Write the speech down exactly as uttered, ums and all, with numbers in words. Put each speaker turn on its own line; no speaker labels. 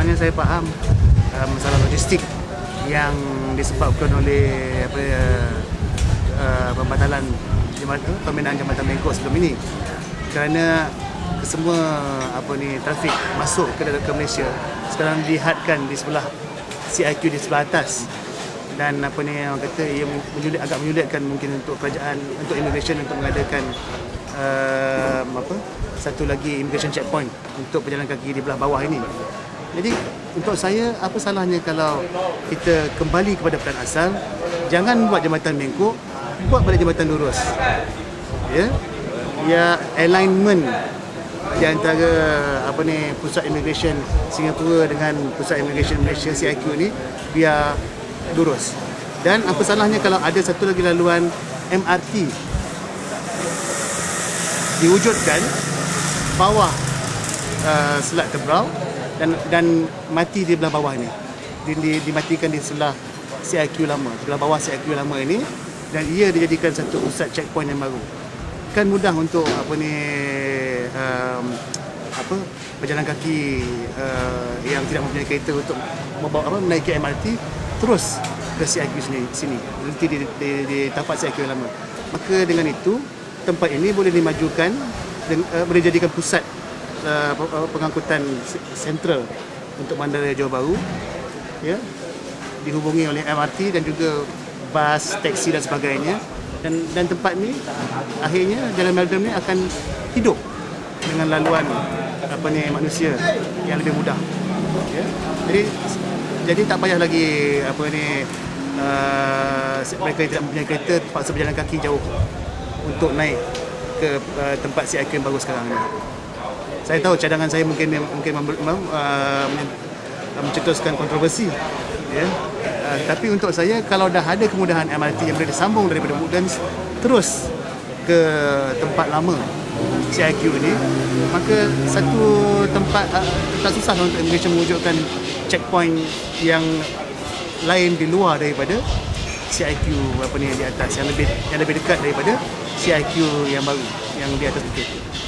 yang saya faham, uh, masalah logistik yang disebabkan oleh apa uh, pembatalan jambatan, pembinaan jambatan Bengkok sebelum ini, kerana semua apa ni trafik masuk ke dalam ke Malaysia sekarang dihadkan di sebelah C I Q di sebelah atas, dan apa ni orang kata ia menyulit, agak menyulitkan mungkin untuk kerajaan, untuk immigration untuk mengadakan uh, apa satu lagi immigration checkpoint untuk pejalan kaki di belah bawah ini. Jadi untuk saya, apa salahnya kalau kita kembali kepada peran asal, jangan buat jambatan Bengkok, buat balik jambatan lurus. Ya, ya alignment di antara apa ni pusat immigration Singapura dengan pusat immigration Malaysia C I Q ni biar lurus. Dan apa salahnya kalau ada satu lagi laluan M R T diwujudkan bawah uh, Selat Tebrau dan dan mati di belah bawah ni, di, di, dimatikan di sebelah C I Q lama, sebelah bawah C I Q lama ini, dan ia dijadikan satu pusat checkpoint yang baru. Kan mudah untuk apa ni um, apa pejalan kaki uh, yang tidak mempunyai kereta untuk membawa apa menaiki M R T terus ke C I Q sini, sini berhenti di, di, di tapak C I Q lama. Maka dengan itu tempat ini boleh dimajukan dan uh, boleh jadikan pusat uh, pengangkutan sentral untuk Bandaraya Johor Bahru, ya, dihubungi oleh M R T dan juga bas, teksi dan sebagainya. Dan, dan tempat ni akhirnya Jalan Meldrum ni akan hidup dengan laluan apa ni manusia yang lebih mudah, ya. Jadi jadi tak payah lagi apa ni uh, mereka yang tidak mempunyai kereta terpaksa berjalan kaki jauh untuk naik ke uh, tempat C I Q yang baru sekarang ni. Saya tahu cadangan saya mungkin mungkin uh, mencetuskan kontroversi, ya. Uh, tapi untuk saya, kalau dah ada kemudahan M R T yang boleh disambung daripada Woodlands terus ke tempat lama C I Q ni, maka satu tempat uh, tak susah untuk immigration mewujudkan checkpoint yang lain di luar daripada C I Q apa ni di atas, yang lebih yang lebih dekat daripada C I Q yang baru yang di atas bukit.